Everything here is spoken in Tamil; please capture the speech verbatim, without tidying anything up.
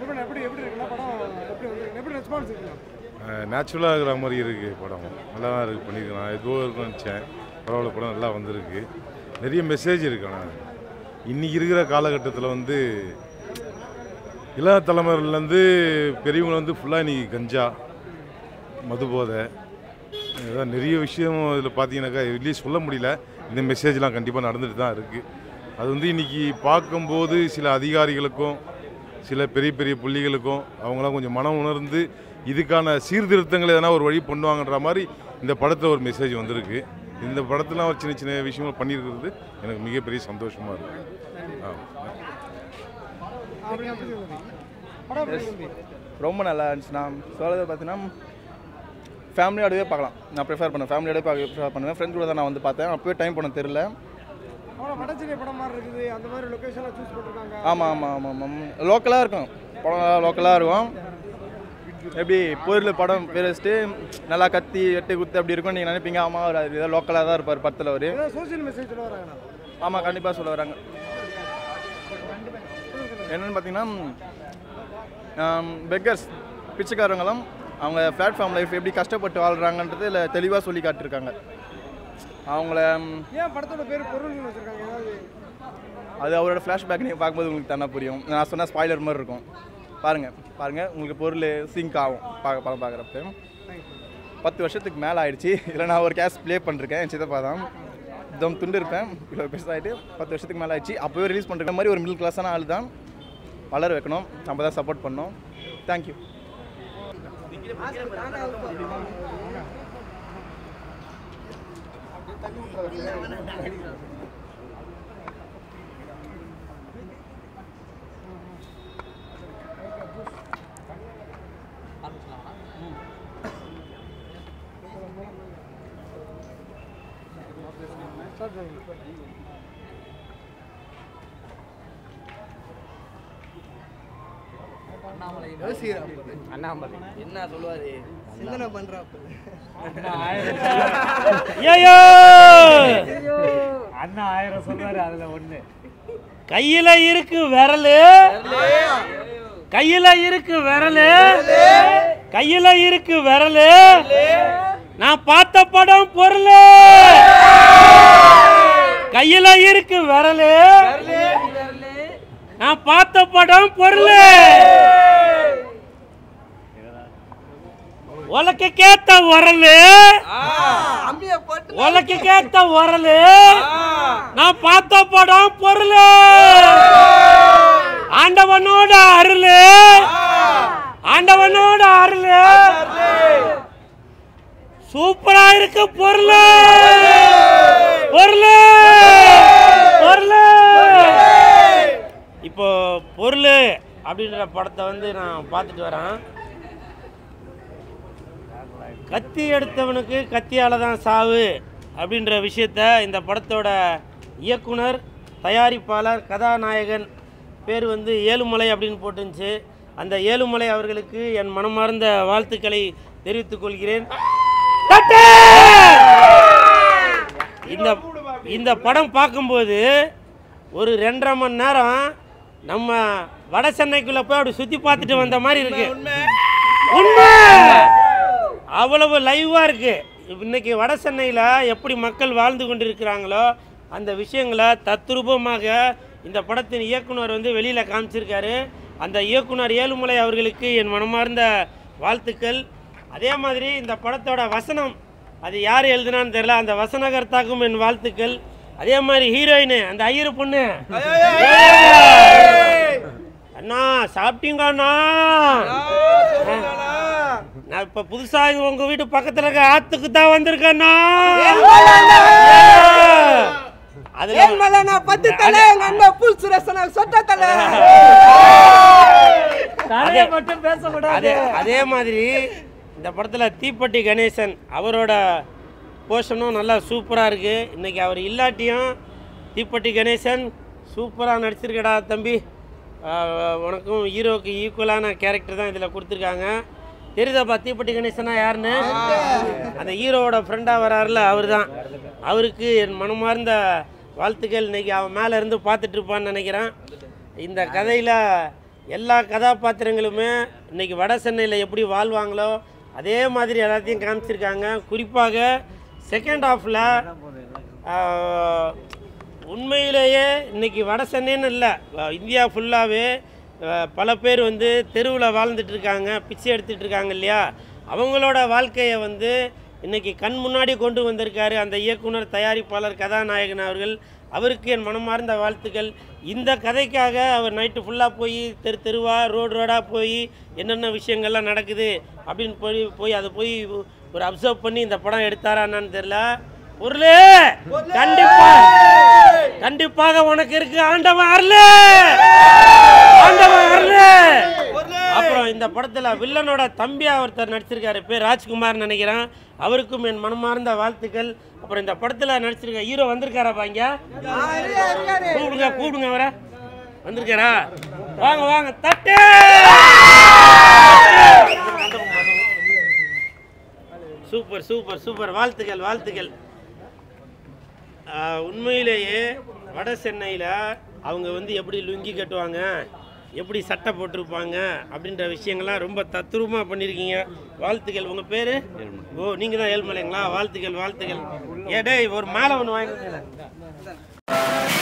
எப்படி எப்படி இருக்குன்னா படம் எப்படி வந்து எப்படி ரெஸ்பான்ஸ் இருக்குங்க? நேச்சுரலாக இருக்கிற மாதிரி இருக்குது படம். நல்லா தான் இருக்குது பண்ணியிருக்கேன். நான் எதுவும் இருக்குன்னு நினச்சேன். பரவாயில்ல, படம் நல்லா வந்திருக்கு. நிறைய மெசேஜ் இருக்கு. ஆனால் இன்றைக்கி இருக்கிற காலகட்டத்தில் வந்து இள தலைமுறையிலேருந்து பெரியவங்க வந்து ஃபுல்லாக இன்றைக்கி கஞ்சா மது போதை இதான் நிறைய விஷயம் இதில் பார்த்தீங்கன்னாக்கா வெளியே சொல்ல முடியல. இந்த மெசேஜ்லாம் கண்டிப்பாக நடந்துட்டு தான் இருக்குது. அது வந்து இன்றைக்கி பார்க்கும்போது சில அதிகாரிகளுக்கும் சில பெரிய பெரிய புள்ளிகளுக்கும் அவங்களாம் கொஞ்சம் மனம் உணர்ந்து இதுக்கான சீர்திருத்தங்கள் எதனா ஒரு வழி பண்ணுவாங்கன்ற மாதிரி இந்த படத்தில் ஒரு மெசேஜ் வந்திருக்கு. இந்த படத்தில் ஒரு சின்ன சின்ன விஷயங்கள் பண்ணியிருக்கிறது எனக்கு மிகப்பெரிய சந்தோஷமாக இருக்குது. ரொம்ப நல்லா இருந்துச்சு. நான் சொல்கிறது பார்த்தீங்கன்னா ஃபேமிலியோடவே பார்க்கலாம். நான் ப்ரிஃபர் பண்ணேன் ஃபேமிலியோடவே பார்க்க ப்ரிஃபர் பண்ணுவேன். ஃப்ரெண்ட் கூட தான் நான் வந்து பார்த்தேன். அப்போயே டைம் பண்ண தெரில. ஆமாம் ஆமாம் ஆமாம் ஆமாம் லோக்கலாக இருக்கும். படம் லோக்கலாக இருக்கும். எப்படி பொருள் படம் பேர் வச்சுட்டு நல்லா கத்தி எட்டு குத்து அப்படி இருக்கும் நீங்கள் நினைப்பீங்க. ஆமாம் அவர் ஏதாவது லோக்கலாக தான் இருப்பார் படத்தில். அவர் சோஷியல் மெசேஜ் சொல்ல வராங்க. ஆமாம் கண்டிப்பாக சொல்ல வராங்க. என்னென்னு பார்த்தீங்கன்னா பெக்கர்ஸ் பிச்சைக்காரங்களும் அவங்க பிளாட்ஃபார்ம் லைஃப் எப்படி கஷ்டப்பட்டு வாழ்கிறாங்கன்றது இல்லை தெளிவாக சொல்லி காட்டியிருக்காங்க. அவங்கள ஏன் படத்தோட பேர் பொருள்னு வச்சுருக்காங்க? அது அவரோட ஃப்ளாஷ்பேக் நீங்கள் பார்க்கும்போது உங்களுக்கு தானே புரியும். நான் சொன்னால் ஸ்பாய்லர் மாதிரி இருக்கும். பாருங்கள் பாருங்கள் உங்களுக்கு பொருள் சிங்க் ஆகும் பார்க்க படம் பார்க்குறப்ப. பத்து வருஷத்துக்கு மேலே ஆயிடுச்சு. இதில் நான் ஒரு கேஸ் ப்ளே பண்ணிருக்கேன். என் சித்தப்பா தான் தம் துண்டு இருப்பேன். இவ்வளோ பெருசாகிட்டு பத்து வருஷத்துக்கு மேலே ஆயிடுச்சு. அப்போவே ரிலீஸ் பண்ணுற மாதிரி ஒரு மிடில் கிளாஸான ஆள் தான். வளர வைக்கணும். நம்ம தான் சப்போர்ட் பண்ணோம். தேங்க்யூ. அண்ணாமலை என்ன சொல்லுவாரு? சிந்தனை பண்றாப்ப அண்ணா ஆயிரம் சொல்றாரு. அதுல ஒண்ணு கையில இருக்கு விரலு, கையில இருக்கு விரலு, கையில இருக்கு விரலு, நான் பார்த்த படம் பொருள். கையில இருக்கு விரலு, நான் பார்த்த படம் பொருள். உலக்கு கேத்த உரலு, உலக்கு கேத்த உரலு, நான் பார்த்த படம் பொருள். ஆண்டவனோட அருள், ஆண்டவனோட அருள் சூப்பரா இருக்கு. பொருள் பொருள் பொருள். இப்போ பொருள் அப்படின்ற படத்தை வந்து நான் பார்த்துட்டு வரேன். கத்தி எடுத்தவனுக்கு கத்தியால் தான் சாவு அப்படின்ற விஷயத்த இந்த படத்தோட இயக்குனர், தயாரிப்பாளர், கதாநாயகன் பேர் வந்து ஏழுமலை அப்படின்னு போட்டுருந்துச்சு. அந்த ஏழுமலை அவர்களுக்கு என் மனமார்ந்த வாழ்த்துக்களை தெரிவித்துக் கொள்கிறேன். இந்த இந்த படம் பார்க்கும்போது ஒரு ரெண்டரை மணி நேரம் நம்ம வட சென்னைக்குள்ளே போய் அப்படி சுற்றி பார்த்துட்டு வந்த மாதிரி இருக்கு. உண்மை அவ்வளவு லைவாக இருக்குது. இன்றைக்கி வட சென்னையில் எப்படி மக்கள் வாழ்ந்து கொண்டு இருக்கிறாங்களோ அந்த விஷயங்களை தத்ரூபமாக இந்த படத்தின் இயக்குனர் வந்து வெளியில் காமிச்சிருக்காரு. அந்த இயக்குனர் ஏழுமலை அவர்களுக்கு என் மனமார்ந்த வாழ்த்துக்கள். அதே மாதிரி இந்த படத்தோட வசனம் அது யார் எழுதுனான்னு தெரியல, அந்த வசனகர்த்தாக்கும் என் வாழ்த்துக்கள். அதே மாதிரி ஹீரோயின் அந்த ஐயரு பொண்ணு, அண்ணா சாப்பிட்டீங்க அண்ணா? நான் இப்ப புதுசா உங்க வீட்டு பக்கத்துல இருக்க ஆத்துக்கு தான் வந்திருக்கேன்னா. அதே மாதிரி இந்த படத்துல தீப்பட்டி கணேசன் அவரோட போர்ஷனும் நல்லா சூப்பராக இருக்குது. இன்றைக்கி அவர் இல்லாட்டியும் தீப்பட்டி கணேசன் சூப்பராக நடிச்சிருக்கடா தம்பி. உனக்கும் ஹீரோவுக்கு ஈக்குவலான கேரக்டர் தான் இதில் கொடுத்துருக்காங்க. தெரியுதாப்பா தீப்பட்டி கணேசனா யாருன்னு? அந்த ஹீரோவோட ஃப்ரெண்டாக வராருல அவர் தான். அவருக்கு என் மனமார்ந்த வாழ்த்துக்கள். இன்றைக்கி அவன் மேலே இருந்து பார்த்துட்ருப்பான்னு நினைக்கிறேன். இந்த கதையில் எல்லா கதாபாத்திரங்களுமே இன்றைக்கி வட சென்னையில் எப்படி வாழ்வாங்களோ அதே மாதிரி எல்லாத்தையும் காமிச்சிருக்காங்க. குறிப்பாக செகண்ட் ஹாஃபில் உண்மையிலேயே இன்றைக்கி வட சென்னைன்னு இல்லை, இந்தியா ஃபுல்லாகவே பல பேர் வந்து தெருவில் வாழ்ந்துட்டுருக்காங்க, பிச்சை எடுத்துகிட்டு இருக்காங்க இல்லையா, அவங்களோட வாழ்க்கையை வந்து இன்றைக்கி கண் முன்னாடி கொண்டு வந்திருக்காரு அந்த இயக்குனர், தயாரிப்பாளர், கதாநாயகன் அவர்கள். அவருக்கு என் மனமார்ந்த வாழ்த்துக்கள். இந்த கதைக்காக அவர் நைட்டு ஃபுல்லாக போய் தெரு தெருவாக ரோடு ரோடாக போய் என்னென்ன விஷயங்கள்லாம் நடக்குது அப்படின்னு போய் போய் அதை போய் ஒரு அப்சர்வ் பண்ணி இந்த படம் எடுத்தாரான்னு தெரியல. பொருளே கண்டிப்பாக கண்டிப்பாக உனக்கு இருக்கு ஆண்டவன் அருளே, ஆண்டவன் அருளே. அப்புறம் இந்த படத்தில் வில்லனோட தம்பியா ஒருத்தர் நடிச்சிருக்காரு, பேர் ராஜ்குமார் நினைக்கிறேன், அவருக்கும் என் மனமார்ந்த வாழ்த்துக்கள். அப்புறம் இந்த படத்தில் நடிச்சிருக்க ஹீரோ வந்திருக்காரா பாங்க, கூப்பிடுங்க கூப்பிடுங்க அவரை, வந்திருக்காரா? வாங்க வாங்க தட்டு. சூப்பர் சூப்பர் சூப்பர், வாழ்த்துக்கள் வாழ்த்துக்கள். உண்மையிலேயே வட சென்னையில் அவங்க வந்து எப்படி லுங்கி கட்டுவாங்க, எப்படி சட்டை போட்டிருப்பாங்க அப்படின்ற விஷயங்கள்லாம் ரொம்ப தத்ரூபமாக பண்ணியிருக்கீங்க. வாழ்த்துக்கள். உங்கள் பேர்? ஓ, நீங்கள் தான் ஏழ்மலைங்களா? வாழ்த்துக்கள் வாழ்த்துக்கள். ஏடே ஒரு மாலை ஒன்று வாங்க.